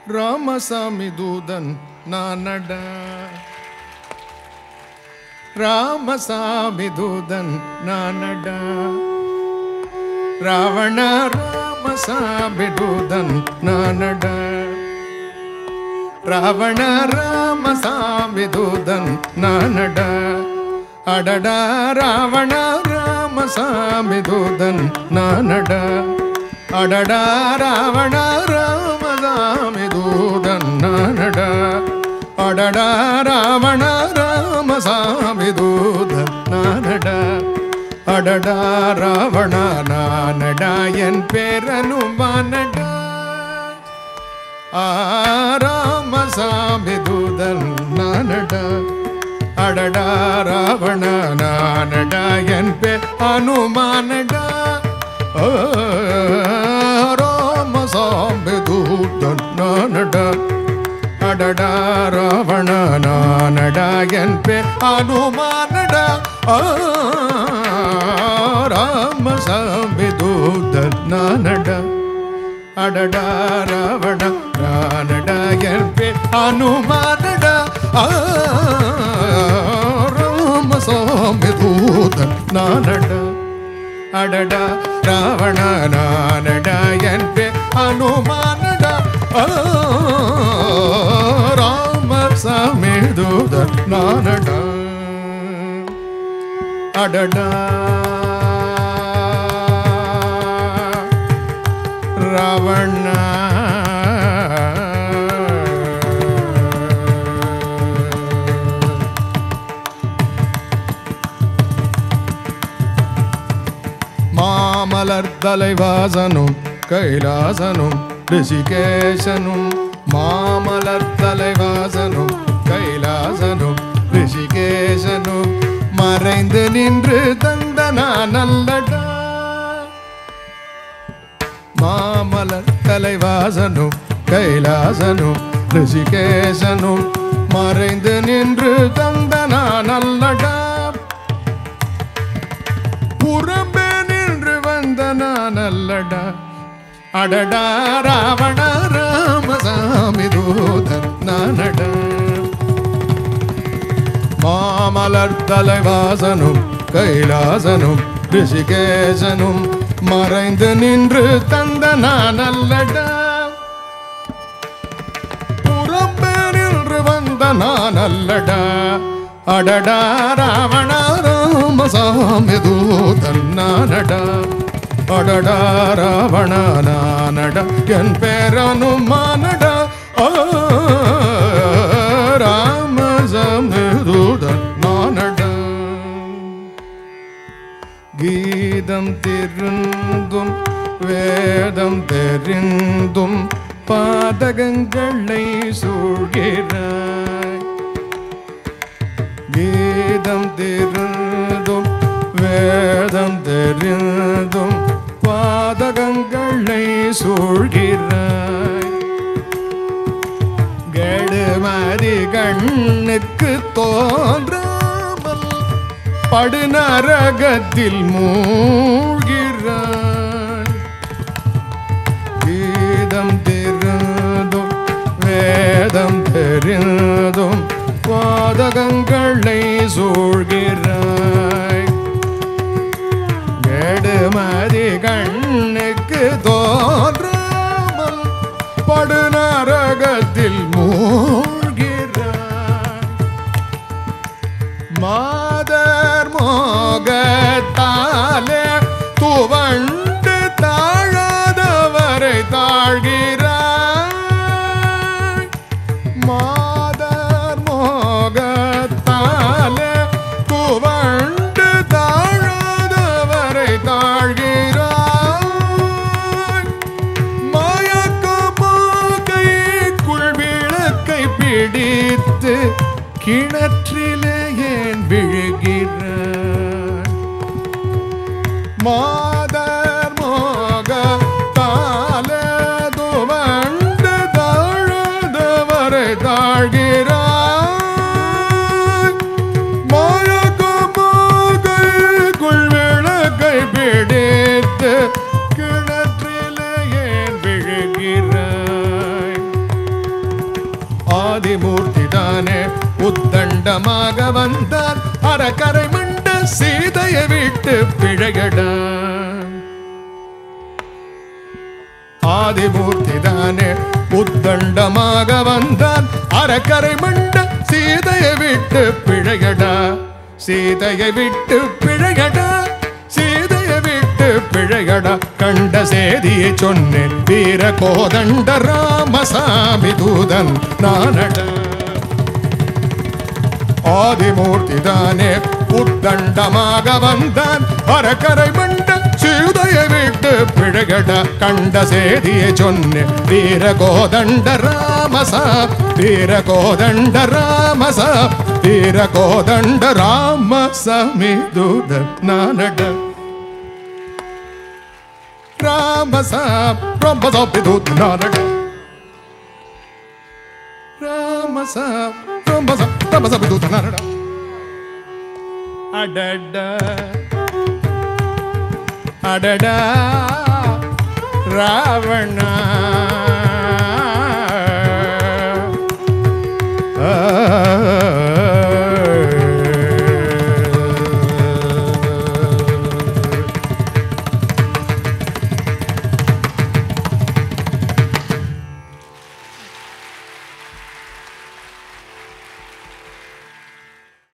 Ramasami Doothan nanada Ramasami Doothan nanada Ravana Ramasami Doothan nanada Ravana Ramasami Doothan nanada Adada Ravana Ramasami Doothan nanada Adada Ravana Ramasami Doothan nanada Adada Ravana Ramasami Doothan nanada Adada Ravana nanada en peranumanada Ramasami Doothan nanada Adada Ravana nanada en peranumanada Ramasami Doothan nanada Adada Ravana nanada en peranumanada Ramasami Doothan nanada Adada Ravana nanada en peranumanada Ramasami Doothan nanada Adada Ravana nanada en peranumanada Ramasami Doothan nanada Adada Ravana Maamalar Talaivasanum Kailasanum Rishikeshanum Maamalar Talaivasanum Kailasanum Rishikeshanum மறைந்து நின்று தந்தனா நல்லடா மாமலர் தலைவாசனும் கைலாசனும் ரிஷிகேசனும் மறைந்து நின்று தந்தனா நல்லடா புறம்பே நின்று வந்தனா நல்லடா அடடா ராவண ராமசாமி தூதன் நானடா மாமலர் தலைவாசனும் கைலாசனும் ரிஷிகேசனும் மறைந்து நின்று தந்தனா நல்லடா புறம்பே நின்று வந்தனா நல்லடா அடடா ராவண ராமசாமி தூதன் நானடா அடடா ராவண நானடா என் பேரனுமானடா Ramasami Doothan nanada Geetham thirundum Vedam therindum Padagangalai soolgirai Geetham thirundum Vedam therindum Padagangalai soolgirai கெடுமதி கண்ணுக்கு தோன்றாமல் படுநரகத்தில் மூழ்கிறான் கீதம் தெரிந்தும் வேதம் தெரிந்தும் பாதகங்களை சூழ்கிறாய் கெடுமதி கண்ணுக்கு தோன்றாமல் படுநரகத்தில் மூழ்கிறார் மாதர் மோகத்தாலே துவண்டு தாழாதவரை தாழ்கிறார் மாதர் மோகத்தாலே துவண்டு தாழாதவரை தாழ்கிறார் பிடித்து கிணற்றிலே ஏன் விழுகிறார் மாதர் மோக தாலே துவண்டு தாழ்ந்தவரை தாழ்கிறார் மயக்க மோகைக்குள் விளக்கை பிடித்து கிணற்றிலே ஏன் விழுகிறார் உத்தண்டமாக வந்தான் அரக்கரை மண்ட சீதையை விட்டு பிழையடா ஆதிமூர்த்தி தானே உத்தண்டமாக வந்தான் அரக்கரை மண்ட சீதையை விட்டு பிழையடா சீதையை விட்டு பிழையடா சீதையை விட்டு பிழையடா கண்ட சேதியை சொன்னேன் வீர கோதண்ட ராமசாமி தூதன் நானடா ஆதிமூர்த்தி தானே உத்தண்டமாக வந்தான் அரக்கரை மண்ட சீதையை விட்டு பிழையடா கண்ட சேதியை சொன்னேன் வீர கோதண்ட ராமசா வீர கோதண்ட ராமசா வீர கோதண்ட ராமசாமி தூதன் நானடா ராமசாமி தூதன் நானடா ராமசாமி தூதன் நானடா அடடா அடடா ராவணா